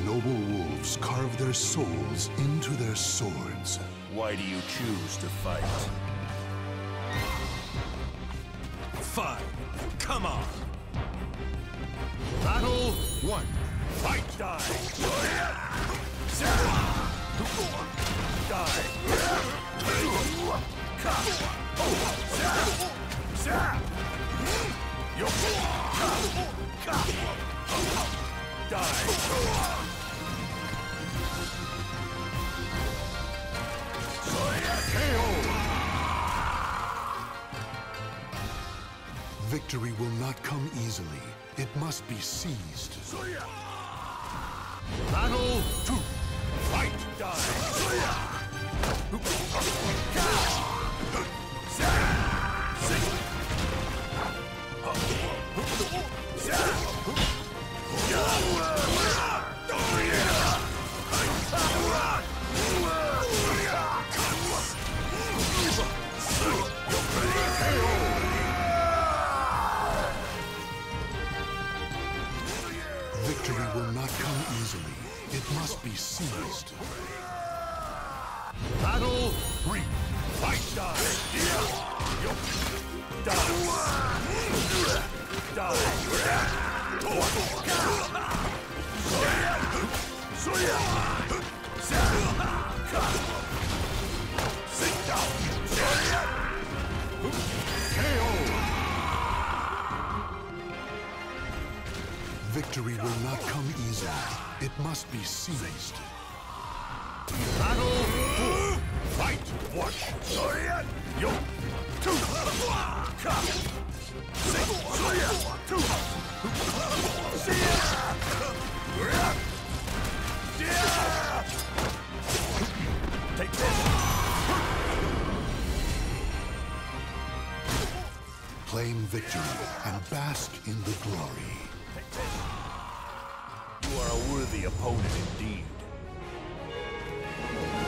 noble wolves carve their souls into their swords. Why do you choose to fight? Fine. Come on. Battle 1. Fight. Die. Victory will not come easily. It must be seized. Battle 2. Fight. Die. Victory will not come easily. It must be seized. Battle 3. Fight. Die. Victory will not come easily. It must be seized. Battle 4. Fight. Watch. Yo. 2. Take this. Claim victory and bask in the glory. You are a worthy opponent indeed.